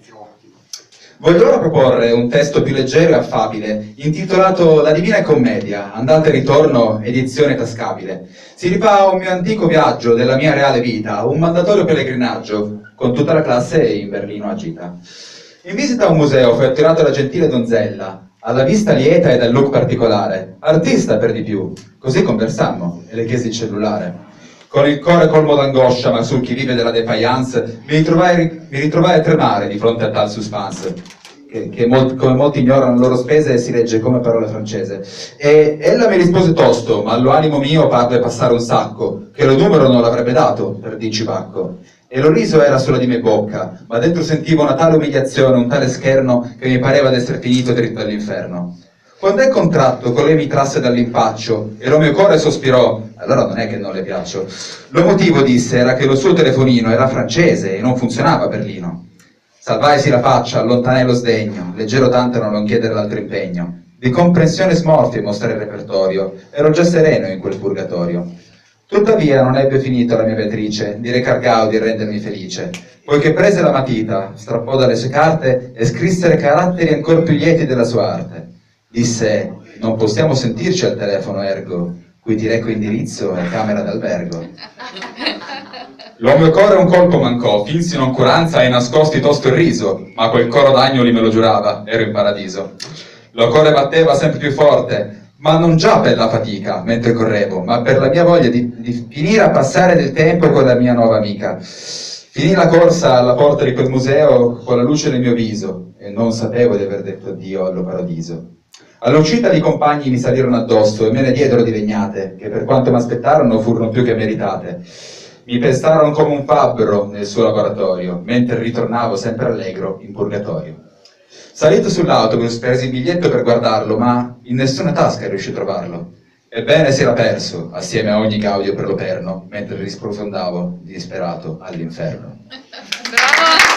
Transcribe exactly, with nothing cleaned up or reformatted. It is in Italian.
Voglio ora proporre un testo più leggero e affabile, intitolato La Divina Commedia, andata e ritorno, edizione tascabile. Si rifà a un mio antico viaggio della mia reale vita, un mandatorio pellegrinaggio, con tutta la classe in Berlino a gita. In visita a un museo fu attirata la gentile donzella, alla vista lieta e dal look particolare, artista per di più. Così conversammo e le chiesi il cellulare. Con il cuore colmo d'angoscia, ma sul chi vive della defiance, mi ritrovai, mi ritrovai a tremare di fronte a tal suspense, che, che molti, come molti ignorano le loro spese, si legge come parola francese. E ella mi rispose tosto, ma all'animo mio parve passare un sacco, che lo numero non l'avrebbe dato, per dirci pacco. E lo riso era sulla di me bocca, ma dentro sentivo una tale umiliazione, un tale scherno, che mi pareva d'essere finito dritto all'inferno. Quando è contratto, colei mi trasse dall'impaccio e lo mio cuore sospirò, allora non è che non le piaccio. Lo motivo, disse, era che lo suo telefonino era francese e non funzionava a Berlino. Salvaisi la faccia, allontanai lo sdegno, leggero tanto da non chiedere l'altro impegno. Di comprensione smorfia mostrare il repertorio, ero già sereno in quel purgatorio. Tuttavia non ebbe finito la mia Beatrice di recar gaudi e rendermi felice, poiché prese la matita, strappò dalle sue carte e scrisse caratteri ancor più lieti della sua arte. Disse, non possiamo sentirci al telefono ergo, qui ti reco indirizzo e camera d'albergo. L'uomo mio cuore un colpo mancò, finsi noncuranza e nascosti tosto il riso, ma quel coro d'agnoli me lo giurava, ero in paradiso. Lo cuore batteva sempre più forte, ma non già per la fatica, mentre correvo, ma per la mia voglia di, di finire a passare del tempo con la mia nuova amica. Finì la corsa alla porta di quel museo con la luce nel mio viso, e non sapevo di aver detto addio allo paradiso. All'uscita i compagni mi salirono addosso e me ne diedero di legnate, che per quanto mi aspettarono furono più che meritate. Mi pestarono come un fabbro nel suo laboratorio, mentre ritornavo sempre allegro in purgatorio. Salito sull'autobus, presi il biglietto per guardarlo, ma in nessuna tasca riuscì a trovarlo. Ebbene si era perso, assieme a ogni gaudio per lo perno, mentre risprofondavo, disperato, all'inferno. Bravo!